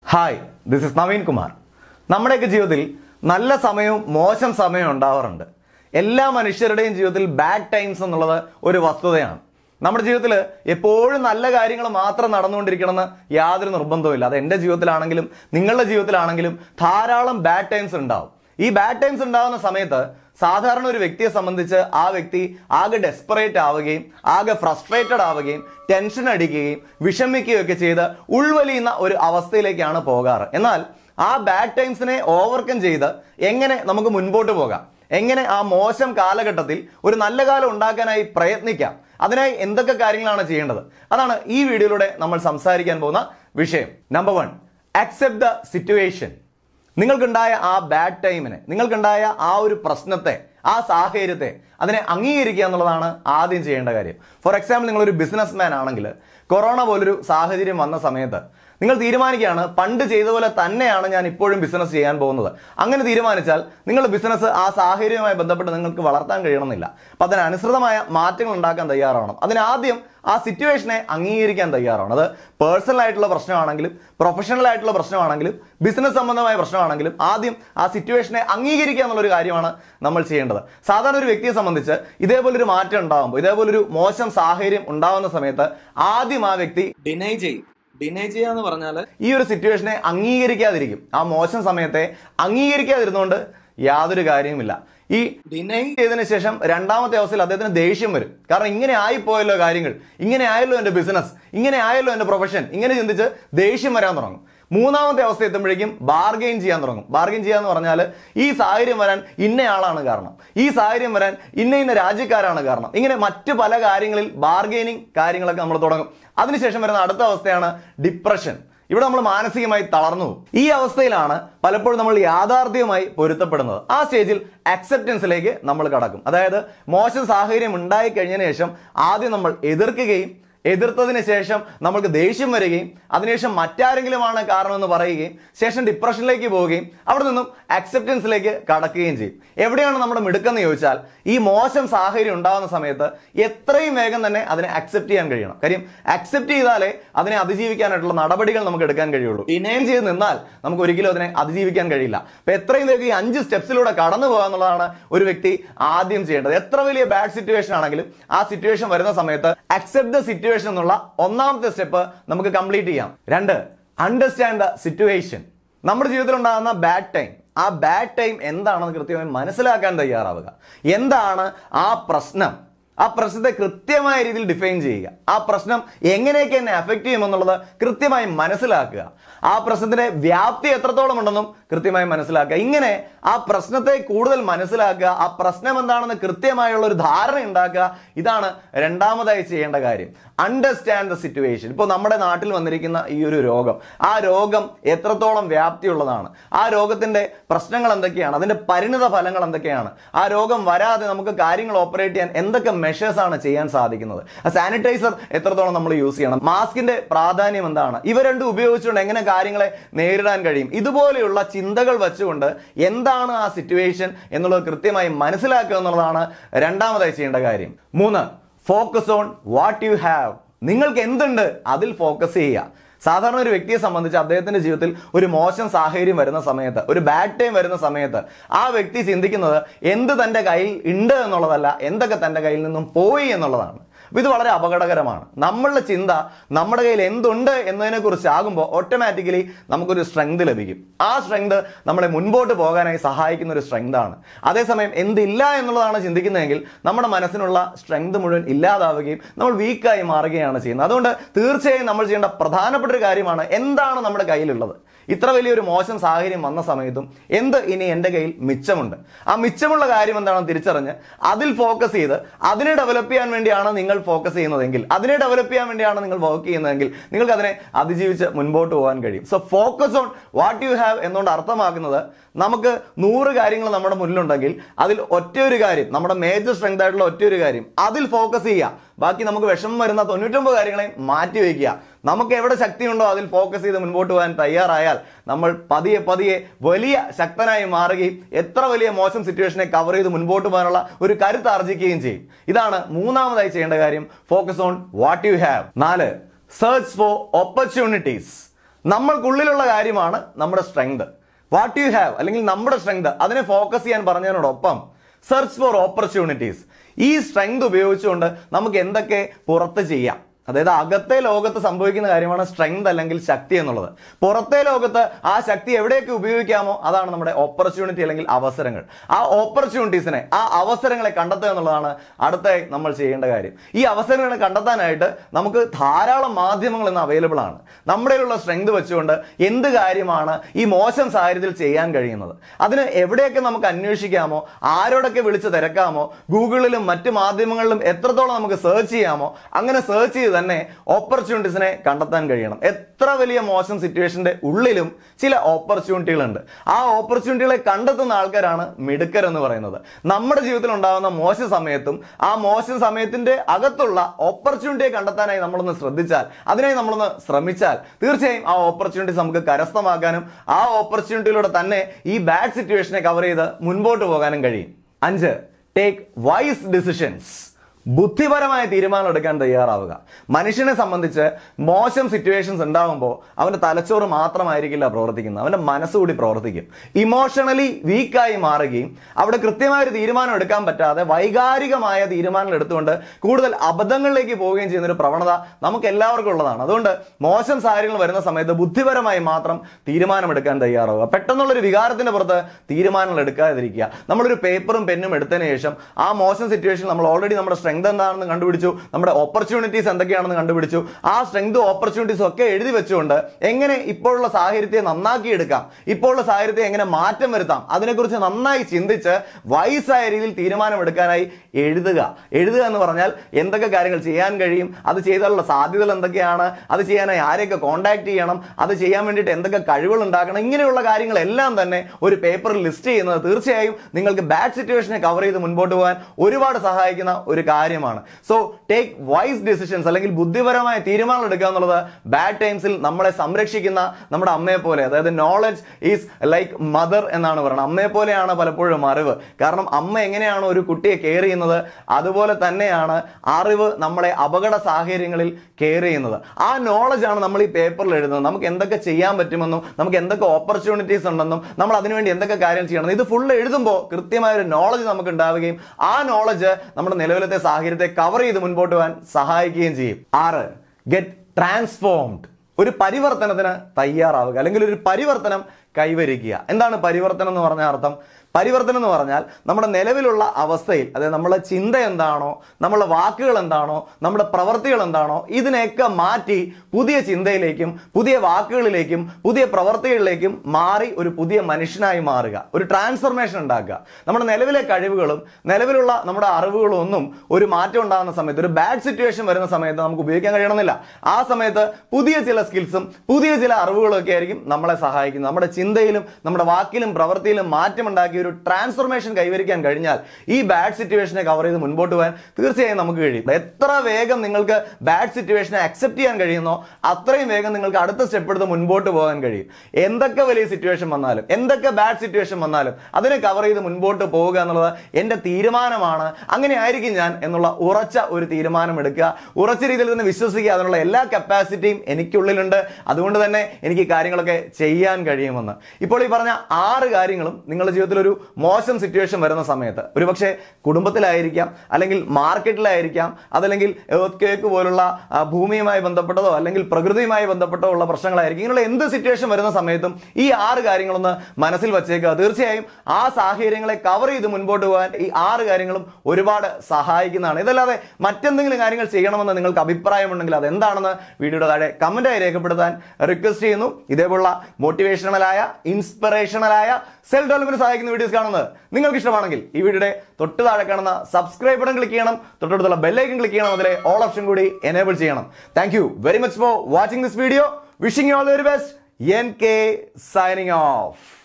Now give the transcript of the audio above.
Hi, this is Naveen Kumar. നമ്മുടെയൊക്കെ ജീവിതത്തിൽ നല്ല സമയവും മോശം സമയവും ഉണ്ടാവാറുണ്ട്. എല്ലാ മനുഷ്യരുടെയും ജീവിതത്തിൽ ബാഡ് ടൈംസ് എന്നുള്ളത് ഒരു വസ്തുതയാണ്. നമ്മുടെ ജീവിതത്തിൽ എപ്പോഴും നല്ല കാര്യങ്ങൾ മാത്രം നടന്നുകൊണ്ടിരിക്കണമെന്ന് യാതൊരു നിർബന്ധവുമില്ല. അത് എൻ്റെ ജീവിതത്തിലാണെങ്കിലും നിങ്ങളുടെ ജീവിതത്തിലാണെങ്കിലും ധാരാളം ബാഡ് ടൈംസ് ഉണ്ടാവും. ഈ ബാഡ് ടൈംസ് ഉണ്ടാകുന്ന സമയത്ത് സാധാരണ ഒരു വ്യക്തിയെ സംബന്ധിച്ച് ആ വ്യക്തി ആകെ ഡെസ്പറേറ്റ് ആവുകയും ആകെ ഫ്രസ്ട്രേറ്റഡ് ആവുകയും ടെൻഷൻ അടിക്കുകയും വിഷമിക്കുകയും ഒക്കെ ചെയ്ത് ഉൾവലിയുന്ന ഒരു അവസ്ഥയിലേക്കാണ് പോകാറ്. എന്നാൽ ആ ബാഡ് ടൈംസിനെ ഓവർകം ചെയ്ത് എങ്ങനെ നമുക്ക് മുൻപോട്ട് പോകാം, എങ്ങനെ ആ മോശം കാലഘട്ടത്തിൽ ഒരു നല്ല കാലം ഉണ്ടാക്കാനായി പ്രയത്നിക്കാം, അതിനായി എന്തൊക്കെ കാര്യങ്ങളാണ് ചെയ്യേണ്ടത്, അതാണ് ഈ വീഡിയോയിലൂടെ നമ്മൾ സംസാരിക്കാൻ പോകുന്ന വിഷയം. Number 1, accept the situation. നിങ്ങൾക്കുണ്ടായ ആ ബാഡ് ടൈമിനെ, നിങ്ങൾക്കുണ്ടായ ആ ഒരു പ്രശ്നത്തെ, ആ സാഹചര്യത്തെ, അതിനെ അംഗീകരിക്കുക എന്നുള്ളതാണ് ആദ്യം ചെയ്യേണ്ട കാര്യം. ഫോർ എക്സാമ്പിൾ, നിങ്ങളൊരു ബിസിനസ് മാൻ ആണെങ്കിൽ കൊറോണ പോലൊരു സാഹചര്യം വന്ന സമയത്ത് നിങ്ങൾ തീരുമാനിക്കുകയാണ്, പണ്ട് ചെയ്ത പോലെ തന്നെയാണ് ഞാൻ ഇപ്പോഴും ബിസിനസ് ചെയ്യാൻ പോകുന്നത്. അങ്ങനെ തീരുമാനിച്ചാൽ നിങ്ങളുടെ ബിസിനസ് ആ സാഹചര്യവുമായി ബന്ധപ്പെട്ട് നിങ്ങൾക്ക് വളർത്താൻ കഴിയണമെന്നില്ല. അപ്പം അതിനനുസൃതമായ മാറ്റങ്ങൾ ഉണ്ടാക്കാൻ തയ്യാറാവണം. അതിനാദ്യം ആ സിറ്റുവേഷനെ അംഗീകരിക്കാൻ തയ്യാറാണ്. അത് പേഴ്സണൽ ആയിട്ടുള്ള പ്രശ്നമാണെങ്കിലും പ്രൊഫഷണൽ ആയിട്ടുള്ള പ്രശ്നമാണെങ്കിലും ബിസിനസ് സംബന്ധമായ പ്രശ്നമാണെങ്കിലും ആദ്യം ആ സിറ്റുവേഷനെ അംഗീകരിക്കുക എന്നുള്ളൊരു കാര്യമാണ് നമ്മൾ ചെയ്യേണ്ടത്. സാധാരണ ഒരു വ്യക്തിയെ സംബന്ധിച്ച് ഇതേപോലൊരു മാറ്റം ഉണ്ടാകുമ്പോൾ, ഇതേപോലൊരു മോശം സാഹചര്യം ഉണ്ടാകുന്ന സമയത്ത് ആദ്യം ആ വ്യക്തി ഡിനൈ ചെയ്യുക എന്ന് പറഞ്ഞാൽ ഈ ഒരു സിറ്റുവേഷനെ അംഗീകരിക്കാതിരിക്കും. ആ മോശം സമയത്തെ അംഗീകരിക്കാതിരുന്നുകൊണ്ട് യാതൊരു കാര്യവുമില്ല. ഈ ഡിനൈ ചെയ്തതിനു ശേഷം രണ്ടാമത്തെ അവസ്ഥയിൽ അദ്ദേഹത്തിന് ദേഷ്യം വരും. കാരണം ഇങ്ങനെ ആയിപ്പോയല്ലോ കാര്യങ്ങൾ, ഇങ്ങനെ ആയല്ലോ എൻ്റെ ബിസിനസ്, ഇങ്ങനെ ആയല്ലോ എൻ്റെ പ്രൊഫഷൻ, ഇങ്ങനെ ചിന്തിച്ച് ദേഷ്യം വരാൻ തുടങ്ങും. മൂന്നാമത്തെ അവസ്ഥ എത്തുമ്പോഴേക്കും ബാർഗെയിൻ ചെയ്യാൻ തുടങ്ങും. ബാർഗെയിൻ ചെയ്യാന്ന് പറഞ്ഞാൽ ഈ സാഹചര്യം വരാൻ ഇന്നയാളാണ് കാരണം, ഈ സാഹചര്യം വരാൻ ഇന്ന രാജ്യക്കാരാണ് കാരണം, ഇങ്ങനെ മറ്റു പല കാര്യങ്ങളിൽ ബാർഗെയിനിങ് കാര്യങ്ങളൊക്കെ നമ്മൾ തുടങ്ങും. അതിനുശേഷം വരുന്ന അടുത്ത അവസ്ഥയാണ് ഡിപ്രഷൻ. ഇവിടെ നമ്മൾ മാനസികമായി തളർന്നു പോകും. ഈ അവസ്ഥയിലാണ് പലപ്പോഴും നമ്മൾ യാഥാർത്ഥ്യവുമായി പൊരുത്തപ്പെടുന്നത്. ആ സ്റ്റേജിൽ അക്സെപ്റ്റൻസിലേക്ക് നമ്മൾ കടക്കും. അതായത് മോശം സാഹചര്യം ഉണ്ടായി കഴിഞ്ഞതിന് ശേഷം ആദ്യം നമ്മൾ എതിർക്കുകയും എതിർത്തതിന് ശേഷം നമ്മൾക്ക് ദേഷ്യം വരികയും അതിനുശേഷം മറ്റാരെങ്കിലുമാണ് കാരണമെന്ന് പറയുകയും ശേഷം ഡിപ്രഷനിലേക്ക് പോവുകയും അവിടെ നിന്നും അക്സെപ്റ്റൻസിലേക്ക് കടക്കുകയും ചെയ്യും. എവിടെയാണ് നമ്മുടെ മിടുക്കെന്ന് ചോദിച്ചാൽ ഈ മോശം സാഹചര്യം ഉണ്ടാകുന്ന സമയത്ത് എത്രയും വേഗം തന്നെ അതിനെ അക്സെപ്റ്റ് ചെയ്യാൻ കഴിയണം. കാര്യം അക്സെപ്റ്റ് ചെയ്താലേ അതിനെ അതിജീവിക്കാനായിട്ടുള്ള നടപടികൾ നമുക്ക് എടുക്കാൻ കഴിയുള്ളൂ. ഡിനൈൻ ചെയ്ത് നിന്നാൽ നമുക്ക് ഒരിക്കലും അതിനെ അതിജീവിക്കാൻ കഴിയില്ല. അപ്പൊ എത്രയും വേഗം ഈ 5 സ്റ്റെപ്സിലൂടെ കടന്നു പോകുക എന്നുള്ളതാണ് ഒരു വ്യക്തി ആദ്യം ചെയ്യേണ്ടത്. എത്ര വലിയ ബാഡ് സിറ്റുവേഷൻ ആണെങ്കിലും ആ സിറ്റുവേഷൻ വരുന്ന സമയത്ത് അക്സെപ്റ്റ് ദ സിറ്റുവേഷൻ എന്നുള്ള ഒന്നാമത്തെ സ്റ്റെപ്പ് നമുക്ക് കംപ്ലീറ്റ് ചെയ്യാം. 2, അണ്ടർസ്റ്റാൻഡ് ദ സിറ്റുവേഷൻ. നമ്മുടെ ജീവിതത്തിൽ ഉണ്ടാകുന്ന ബാഡ് ടൈം, ആ ബാഡ് ടൈം എന്താണെന്ന് കൃത്യമായി മനസ്സിലാക്കാൻ തയ്യാറാവുക. എന്താണ് ആ പ്രശ്നം, ആ പ്രശ്നത്തെ കൃത്യമായ രീതിയിൽ ഡിഫൈൻ ചെയ്യുക. ആ പ്രശ്നം എങ്ങനെയൊക്കെ എന്നെ അഫക്റ്റ് ചെയ്യുമെന്നുള്ളത് കൃത്യമായി മനസ്സിലാക്കുക. ആ പ്രശ്നത്തിന്റെ വ്യാപ്തി എത്രത്തോളം ഉണ്ടെന്നും കൃത്യമായി മനസ്സിലാക്കുക. ഇങ്ങനെ ആ പ്രശ്നത്തെ കൂടുതൽ മനസ്സിലാക്കുക, ആ പ്രശ്നം എന്താണെന്ന് കൃത്യമായുള്ള ഒരു ധാരണ ഉണ്ടാക്കുക. ഇതാണ് രണ്ടാമതായി ചെയ്യേണ്ട കാര്യം. Understand the situation. ഇപ്പോൾ നമ്മുടെ നാട്ടിൽ വന്നിരിക്കുന്ന ഈ ഒരു രോഗം, ആ രോഗം എത്രത്തോളം വ്യാപ്തിയുള്ളതാണ്, ആ രോഗത്തിന്റെ പ്രശ്നങ്ങൾ എന്തൊക്കെയാണ്, അതിന്റെ പരിണിത ഫലങ്ങൾ എന്തൊക്കെയാണ്, ആ രോഗം വരാതെ നമുക്ക് കാര്യങ്ങൾ ഓപ്പറേറ്റ് ചെയ്യാൻ എന്തൊക്കെ മെഷേഴ്സ് ആണ് ചെയ്യാൻ സാധിക്കുന്നത്, സാനിറ്റൈസർ എത്രത്തോളം നമ്മൾ യൂസ് ചെയ്യണം, മാസ്കിന്റെ പ്രാധാന്യം എന്താണ്, ഇവ രണ്ടും ഉപയോഗിച്ചുകൊണ്ട് എങ്ങനെ കാര്യങ്ങളെ നേരിടാൻ കഴിയും, ഇതുപോലെയുള്ള ചിന്തകൾ വെച്ചുകൊണ്ട് എന്താണ് ആ സിറ്റുവേഷൻ എന്നുള്ളത് കൃത്യമായി മനസ്സിലാക്കുക എന്നുള്ളതാണ് രണ്ടാമതായി ചെയ്യേണ്ട കാര്യം. 3, focus on what you have. നിങ്ങൾക്ക് എന്തുണ്ട് അതിൽ ഫോക്കസ് ചെയ്യുക. സാധാരണ ഒരു വ്യക്തിയെ സംബന്ധിച്ച് അദ്ദേഹത്തിന്റെ ജീവിതത്തിൽ ഒരു മോശം സാഹചര്യം വരുന്ന സമയത്ത്, ഒരു ബാഡ് ടൈം വരുന്ന സമയത്ത് ആ വ്യക്തി ചിന്തിക്കുന്നത് എന്ത് തന്റെ കയ്യിൽ ഉണ്ട് എന്നുള്ളതല്ല, എന്തൊക്കെ തന്റെ കയ്യിൽ നിന്നും പോയി എന്നുള്ളതാണ്. ഇത് വളരെ അപകടകരമാണ്. നമ്മളുടെ ചിന്ത നമ്മുടെ കയ്യിൽ എന്തുണ്ട് എന്നതിനെ കുറിച്ചാകുമ്പോൾ ഓട്ടോമാറ്റിക്കലി നമുക്കൊരു സ്ട്രെങ്ത് ലഭിക്കും. ആ സ്ട്രെങ്ത് നമ്മളെ മുൻപോട്ട് പോകാനായി സഹായിക്കുന്ന ഒരു സ്ട്രെങ്ത് ആണ്. അതേസമയം എന്തില്ല എന്നുള്ളതാണ് ചിന്തിക്കുന്നതെങ്കിൽ നമ്മുടെ മനസ്സിനുള്ള സ്ട്രെങ്ത് മുഴുവൻ ഇല്ലാതാവുകയും നമ്മൾ വീക്കായി മാറുകയാണ് ചെയ്യുന്നത്. അതുകൊണ്ട് തീർച്ചയായും നമ്മൾ ചെയ്യേണ്ട പ്രധാനപ്പെട്ട ഒരു കാര്യമാണ് എന്താണ് നമ്മുടെ കയ്യിലുള്ളത്. ഇത്ര വലിയൊരു മോശം സാഹചര്യം വന്ന സമയത്തും എന്ത് ഇനി എൻ്റെ കയ്യിൽ മിച്ചമുണ്ട്, ആ മിച്ചമുള്ള കാര്യം എന്താണെന്ന് തിരിച്ചറിഞ്ഞ് അതിൽ ഫോക്കസ് ചെയ്ത് അതിനെ ഡെവലപ്പ് ചെയ്യാൻ വേണ്ടിയാണ് നിങ്ങൾ ഫോക്കസ് ചെയ്യുന്നതെങ്കിൽ, അതിനെ ഡെവലപ്പ് ചെയ്യാൻ വേണ്ടിയാണ് നിങ്ങൾ വർക്ക് ചെയ്യുന്നതെങ്കിൽ നിങ്ങൾക്ക് അതിനെ അതിജീവിച്ച് മുൻപോട്ട് പോകാൻ കഴിയും. So focus on what you have എന്നുകൊണ്ട് അർത്ഥമാക്കുന്നത് നമുക്ക് 100 കാര്യങ്ങൾ നമ്മുടെ മുന്നിലുണ്ടെങ്കിൽ അതിൽ ഒറ്റയൊരു കാര്യം, നമ്മുടെ മേജർ സ്ട്രെങ്ത് ആയിട്ടുള്ള ഒറ്റയൊരു കാര്യം അതിൽ ഫോക്കസ് ചെയ്യുക. ബാക്കി നമുക്ക് വിഷമം വരുന്ന 99 കാര്യങ്ങളെ മാറ്റി വയ്ക്കുക. നമുക്ക് എവിടെ ശക്തിയുണ്ടോ അതിൽ ഫോക്കസ് ചെയ്ത് മുൻപോട്ട് പോകാൻ തയ്യാറായാൽ നമ്മൾ പതിയെ പതിയെ വലിയ ശക്തനായി മാറുകയും എത്ര വലിയ മോശം സിറ്റുവേഷനെ കവർ ചെയ്ത് മുൻപോട്ട് പോകാനുള്ള ഒരു കരുത്ത് ആർജിക്കുകയും ചെയ്യും. ഇതാണ് മൂന്നാമതായി ചെയ്യേണ്ട കാര്യം. Focus on what you have. 4, search for opportunities. നമ്മൾക്കുള്ളിലുള്ള കാര്യമാണ് നമ്മുടെ സ്ട്രെങ്ത്. വാട്ട് യു ഹാവ് അല്ലെങ്കിൽ നമ്മുടെ സ്ട്രെങ്ത് അതിനെ ഫോക്കസ് ചെയ്യാൻ പറഞ്ഞതിനോടൊപ്പം സെർച്ച് ഫോർ ഓപ്പർച്യൂണിറ്റീസ്. ഈ സ്ട്രെങ്ത് ഉപയോഗിച്ചുകൊണ്ട് നമുക്ക് എന്തൊക്കെ പുറത്ത് ചെയ്യാം. അതായത് അകത്തെ ലോകത്ത് സംഭവിക്കുന്ന കാര്യമാണ് സ്ട്രെങ്ത് അല്ലെങ്കിൽ ശക്തി എന്നുള്ളത്. പുറത്തെ ലോകത്ത് ആ ശക്തി എവിടെയൊക്കെ ഉപയോഗിക്കാമോ അതാണ് നമ്മുടെ ഓപ്പർച്യൂണിറ്റി അല്ലെങ്കിൽ അവസരങ്ങൾ. ആ ഓപ്പർച്യൂണിറ്റീസിനെ, ആ അവസരങ്ങളെ കണ്ടെത്തുക എന്നുള്ളതാണ് അടുത്തായി നമ്മൾ ചെയ്യേണ്ട കാര്യം. ഈ അവസരങ്ങളെ കണ്ടെത്താനായിട്ട് നമുക്ക് ധാരാളം മാധ്യമങ്ങൾ ഇന്ന് അവൈലബിൾ ആണ്. നമ്മുടെയുള്ള സ്ട്രെങ്ത് വെച്ചുകൊണ്ട് എന്ത് കാര്യമാണ് ഈ മോശം സാഹചര്യത്തിൽ ചെയ്യാൻ കഴിയുന്നത്, അതിന് എവിടെയൊക്കെ നമുക്ക് അന്വേഷിക്കാമോ, ആരോടൊക്കെ വിളിച്ച് തിരക്കാമോ, ഗൂഗിളിലും മറ്റ് മാധ്യമങ്ങളിലും എത്രത്തോളം നമുക്ക് സെർച്ച് ചെയ്യാമോ, അങ്ങനെ സെർച്ച് ചെയ്ത് തന്നെ ഓപ്പർച്യൂണിറ്റീസിനെ കണ്ടെത്താൻ കഴിയണം. എത്ര വലിയ മോശം സിറ്റുവേഷന്റെ ഉള്ളിലും ചില ഓപ്പർച്യൂണിറ്റികൾ ഉണ്ട്. ആ ഓപ്പർച്യൂണിറ്റികളെ കണ്ടെത്തുന്ന ആൾക്കാരാണ് മിടുക്കർ എന്ന് പറയുന്നത്. നമ്മുടെ ജീവിതത്തിൽ ഉണ്ടാകുന്ന മോശം സമയത്തും ആ മോശം സമയത്തിന്റെ അകത്തുള്ള ഓപ്പർച്യൂണിറ്റിയെ കണ്ടെത്താനായി നമ്മളൊന്ന് ശ്രദ്ധിച്ചാൽ, അതിനായി നമ്മളൊന്ന് ശ്രമിച്ചാൽ തീർച്ചയായും ആ ഓപ്പർച്യൂണിറ്റീസ് നമുക്ക് കരസ്ഥമാക്കാനും ആ ഓപ്പർച്യൂണിറ്റിയിലൂടെ തന്നെ ഈ ബാഡ് സിറ്റുവേഷനെ കവർ ചെയ്ത് മുൻപോട്ട് പോകാനും കഴിയും. 5. Take wise decisions. ബുദ്ധിപരമായ തീരുമാനം എടുക്കാൻ തയ്യാറാവുക. മനുഷ്യനെ സംബന്ധിച്ച് മോശം സിറ്റുവേഷൻസ് ഉണ്ടാകുമ്പോൾ അവന്റെ തലച്ചോറ് മാത്രമായിരിക്കില്ല പ്രവർത്തിക്കുന്നത്, അവന്റെ മനസ്സുകൂടി പ്രവർത്തിക്കും. ഇമോഷണലി വീക്കായി മാറുകയും അവിടെ കൃത്യമായ ഒരു തീരുമാനം എടുക്കാൻ പറ്റാതെ വൈകാരികമായ തീരുമാനങ്ങൾ എടുത്തുകൊണ്ട് കൂടുതൽ അബദ്ധങ്ങളിലേക്ക് പോവുകയും ചെയ്യുന്ന ഒരു പ്രവണത നമുക്ക് എല്ലാവർക്കും ഉള്ളതാണ്. അതുകൊണ്ട് മോശം സാഹചര്യങ്ങൾ വരുന്ന സമയത്ത് ബുദ്ധിപരമായി മാത്രം തീരുമാനമെടുക്കാൻ തയ്യാറാവുക. പെട്ടെന്നുള്ളൊരു വികാരത്തിന്റെ പുറത്ത് തീരുമാനങ്ങൾ എടുക്കാതിരിക്കുക. നമ്മളൊരു പേപ്പറും പെന്നും എടുത്തതിന് ശേഷം ആ മോശം സിറ്റുവേഷൻ നമ്മൾ ഓൾറെഡി നമ്മുടെ സ്ട്രെങ്ത് എന്താണെന്ന് കണ്ടുപിടിച്ചു, നമ്മുടെ ഓപ്പർച്യൂണിറ്റീസ് എന്തൊക്കെയാണെന്ന് കണ്ടുപിടിച്ചു, ആ സ്ട്രെങ്തും ഓപ്പർച്യൂണിറ്റീസും ഒക്കെ എഴുതി വെച്ചുകൊണ്ട് എങ്ങനെ ഇപ്പോഴുള്ള സാഹചര്യത്തെ നന്നാക്കി എടുക്കാം, ഇപ്പോഴുള്ള സാഹചര്യത്തെ എങ്ങനെ മാറ്റം വരുത്താം, അതിനെക്കുറിച്ച് നന്നായി ചിന്തിച്ച് വൈസായ രീതിയിൽ തീരുമാനമെടുക്കാനായി എഴുതുക. എഴുതുക എന്ന് പറഞ്ഞാൽ എന്തൊക്കെ കാര്യങ്ങൾ ചെയ്യാൻ കഴിയും, അത് ചെയ്താലുള്ള സാധ്യതകൾ എന്തൊക്കെയാണ്, അത് ചെയ്യാനായി ആരെയൊക്കെ കോൺടാക്ട് ചെയ്യണം, അത് ചെയ്യാൻ വേണ്ടിയിട്ട് എന്തൊക്കെ കഴിവുകൾ ഉണ്ടാക്കണം, ഇങ്ങനെയുള്ള കാര്യങ്ങളെല്ലാം തന്നെ ഒരു പേപ്പറിൽ ലിസ്റ്റ് ചെയ്യുന്നത് തീർച്ചയായും നിങ്ങൾക്ക് ബാഡ് സിറ്റുവേഷനെ കവർ ചെയ്ത് മുൻപോട്ട് പോകാൻ ഒരുപാട് സഹായിക്കുന്ന ഒരു കാര്യമാണ്. സോ ടേക്ക് വൈസ് ഡിസിഷൻസ് അല്ലെങ്കിൽ ബുദ്ധിപരമായ തീരുമാനങ്ങൾ എടുക്കുക എന്നുള്ളത് ബാഡ് ടൈംസിൽ നമ്മളെ സംരക്ഷിക്കുന്ന നമ്മുടെ അമ്മയെ പോലെ, അതായത് നോളജ് ഈസ് ലൈക്ക് മദർ എന്നാണ് പറയുന്നത്. അമ്മയെ പോലെയാണ് പലപ്പോഴും അറിവ്. കാരണം അമ്മ എങ്ങനെയാണ് ഒരു കുട്ടിയെ കെയർ ചെയ്യുന്നത് അതുപോലെ തന്നെയാണ് അറിവ് നമ്മളെ അപകട സാഹചര്യങ്ങളിൽ കെയർ ചെയ്യുന്നത്. ആ നോളജ് ആണ് നമ്മൾ ഈ പേപ്പറിൽ എഴുതുന്നത്. നമുക്ക് എന്തൊക്കെ ചെയ്യാൻ പറ്റുമെന്നും നമുക്ക് എന്തൊക്കെ ഓപ്പർച്യൂണിറ്റീസ് ഉണ്ടെന്നും നമ്മൾ അതിനുവേണ്ടി എന്തൊക്കെ കാര്യങ്ങൾ ചെയ്യണം, ഇത് ഫുൾ എഴുതുമ്പോൾ കൃത്യമായ ഒരു നോളജ് നമുക്ക് ഉണ്ടാവുകയും ആ നോളജ് നമ്മുടെ നിലവിലത്തെ സാഹചര്യത്തെ കവർ ചെയ്ത് മുൻപോട്ട് പോകാൻ സഹായിക്കുകയും ചെയ്യും. 6. Get transformed. ഒരു പരിവർത്തനത്തിന് തയ്യാറാവുക അല്ലെങ്കിൽ ഒരു പരിവർത്തനം കൈവരിക്കുക. എന്താണ് പരിവർത്തനം എന്ന് പറഞ്ഞ അർത്ഥം? പരിവർത്തനം എന്ന് പറഞ്ഞാൽ നമ്മുടെ നിലവിലുള്ള അവസ്ഥയിൽ, അതായത് നമ്മുടെ ചിന്ത എന്താണോ, നമ്മുടെ വാക്കുകൾ എന്താണോ, നമ്മുടെ പ്രവർത്തികൾ എന്താണോ, ഇതിനെയൊക്കെ മാറ്റി പുതിയ ചിന്തയിലേക്കും പുതിയ വാക്കുകളിലേക്കും പുതിയ പ്രവർത്തികളിലേക്കും മാറി ഒരു പുതിയ മനുഷ്യനായി മാറുക, ഒരു ട്രാൻസ്ഫോർമേഷൻ ഉണ്ടാക്കുക. നമ്മുടെ നിലവിലെ കഴിവുകളും നിലവിലുള്ള നമ്മുടെ അറിവുകളും ഒന്നും ഒരു മാറ്റം ഉണ്ടാകുന്ന സമയത്ത്, ഒരു ബാഡ് സിറ്റുവേഷൻ വരുന്ന സമയത്ത് നമുക്ക് ഉപയോഗിക്കാൻ കഴിയണമെന്നില്ല. ആ സമയത്ത് പുതിയ ചില സ്കിൽസും പുതിയ ചില അറിവുകളും ഒക്കെ ആയിരിക്കും നമ്മളെ സഹായിക്കുന്നത്. നമ്മുടെ ചിന്തയിലും നമ്മുടെ വാക്കിലും പ്രവൃത്തിയിലും മാറ്റമുണ്ടാക്കി ഒരു ട്രാൻസ്ഫോർമേഷൻ കൈവരിക്കാൻ കഴിഞ്ഞാൽ ഈ ബാഡ് സിറ്റുവേഷനെ കവർ ചെയ്ത് മുൻപോട്ട് പോകാൻ തീർച്ചയായും നമുക്ക് കഴിയും. എത്ര വേഗം നിങ്ങൾക്ക് ബാഡ് സിറ്റുവേഷനെ അക്സെപ്റ്റ് ചെയ്യാൻ കഴിയുന്നോ അത്രയും വേഗം നിങ്ങൾക്ക് അടുത്ത സ്റ്റെപ്പ് എടുത്ത് മുൻപോട്ട് പോകാൻ കഴിയും. എന്തൊക്കെ വലിയ സിറ്റുവേഷൻ വന്നാലും, എന്തൊക്കെ ബാഡ് സിറ്റുവേഷൻ വന്നാലും അതിനെ കവർ ചെയ്ത് മുൻപോട്ട് പോവുക എന്നുള്ളത് എൻ്റെ തീരുമാനമാണ്, അങ്ങനെ ആയിരിക്കും ഞാൻ എന്നുള്ള ഉറച്ച ഒരു തീരുമാനം എടുക്കുക. ഉറച്ച രീതിയിൽ തന്നെ വിശ്വസിക്കുക. അതിനുള്ള എല്ലാ കപ്പാസിറ്റിയും എനിക്കുള്ളിലുണ്ട്, അതുകൊണ്ട് തന്നെ എനിക്ക് കാര്യങ്ങളൊക്കെ ചെയ്യാൻ കഴിയുമെന്ന്. ഇപ്പോൾ ഈ പറഞ്ഞ 6 കാര്യങ്ങളും നിങ്ങളുടെ ജീവിതത്തിൽ ഒരു മോശം സിറ്റുവേഷൻ വരുന്ന സമയത്ത്, ഒരുപക്ഷെ കുടുംബത്തിലായിരിക്കാം, അല്ലെങ്കിൽ മാർക്കറ്റിലായിരിക്കാം, അതല്ലെങ്കിൽ എർത്ത് പോലുള്ള ഭൂമിയുമായി ബന്ധപ്പെട്ടതോ അല്ലെങ്കിൽ പ്രകൃതിയുമായി ബന്ധപ്പെട്ടോ ഉള്ള പ്രശ്നങ്ങളായിരിക്കും. ഇങ്ങനെയുള്ള എന്ത് സിറ്റുവേഷൻ വരുന്ന സമയത്തും ഈ 6 കാര്യങ്ങളൊന്ന് മനസ്സിൽ വച്ചേക്കുക. തീർച്ചയായും ആ സാഹചര്യങ്ങളെ കവർ ചെയ്ത് മുൻപോട്ട് പോകാൻ ഈ 6 കാര്യങ്ങളും ഒരുപാട് സഹായിക്കുന്നതാണ്. ഇതല്ലാതെ മറ്റെന്തെങ്കിലും കാര്യങ്ങൾ ചെയ്യണമെന്ന് നിങ്ങൾക്ക് അഭിപ്രായമുണ്ടെങ്കിൽ അതെന്താണെന്ന് വീഡിയോയുടെ താഴെ കമന്റായി രേഖപ്പെടുത്താൻ റിക്വസ്റ്റ് ചെയ്യുന്നു. ഇതേപോലുള്ള മോട്ടിവേഷണലായ, ഇൻസ്പിറേഷണലായ, സെൽഫ് ഡെവലപ്മെന്റ് സഹായിക്കുന്ന വീഡിയോസ് കാണുന്നത് നിങ്ങൾക്ക് ഇഷ്ടമാണെങ്കിൽ ഈ വീഡിയോയുടെ തൊട്ട് താഴെ കാണുന്ന സബ്സ്ക്രൈബ് ബട്ടൺ ക്ലിക്ക് ചെയ്യണം, തൊട്ടടുത്തുള്ള ബെൽ ഐക്കൺ ക്ലിക്ക് ചെയ്യണം, അതിലെ ഓൾ ഓപ്ഷൻ കൂടി എനേബിൾ ചെയ്യണം. Thank you very much for watching this video. Wishing you all the very best. NK signing off.